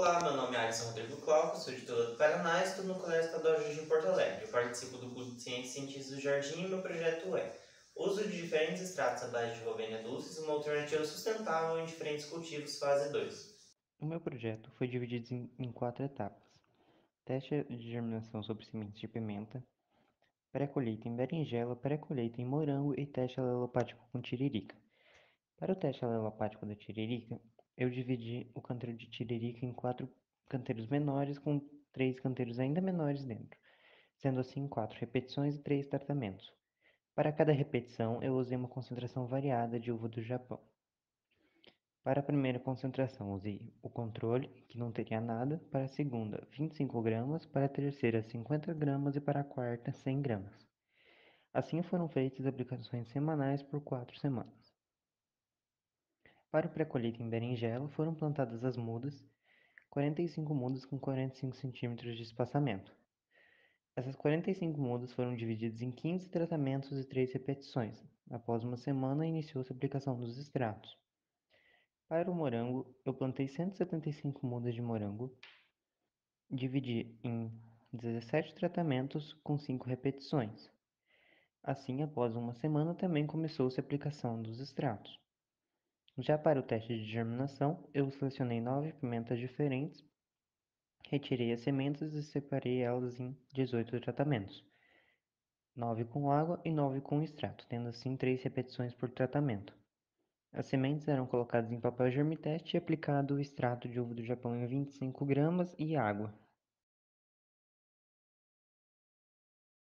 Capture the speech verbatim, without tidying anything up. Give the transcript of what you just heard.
Olá, meu nome é Alisson Rodrigo Glauco, sou de Vila do Paraná e estudo no Colégio Estadual Jardim Porto Alegre. Eu participo do curso de Ciências e Cientistas do Jardim e meu projeto é uso de diferentes extratos à base de Rolvénia dulcis, uma alternativa sustentável em diferentes cultivos, fase dois. O meu projeto foi dividido em, em quatro etapas: teste de germinação sobre sementes de pimenta, pré-colheita em berinjela, pré-colheita em morango e teste alelopático com tiririca. Para o teste alelopático da tiririca, eu dividi o canteiro de tiririca em quatro canteiros menores com três canteiros ainda menores dentro, sendo assim quatro repetições e três tratamentos. Para cada repetição, eu usei uma concentração variada de uva do Japão. Para a primeira concentração, usei o controle, que não teria nada; para a segunda, vinte e cinco gramas; para a terceira, cinquenta gramas; e para a quarta, cem gramas. Assim foram feitas aplicações semanais por quatro semanas. Para o pré-colheita em berinjela, foram plantadas as mudas, quarenta e cinco mudas com quarenta e cinco centímetros de espaçamento. Essas quarenta e cinco mudas foram divididas em quinze tratamentos e três repetições. Após uma semana, iniciou-se a aplicação dos extratos. Para o morango, eu plantei cento e setenta e cinco mudas de morango, dividi em dezessete tratamentos com cinco repetições. Assim, após uma semana, também começou-se a aplicação dos extratos. Já para o teste de germinação, eu selecionei nove pimentas diferentes, retirei as sementes e separei elas em dezoito tratamentos, nove com água e nove com extrato, tendo assim três repetições por tratamento. As sementes eram colocadas em papel germiteste e aplicado o extrato de uva do Japão em vinte e cinco gramas e água.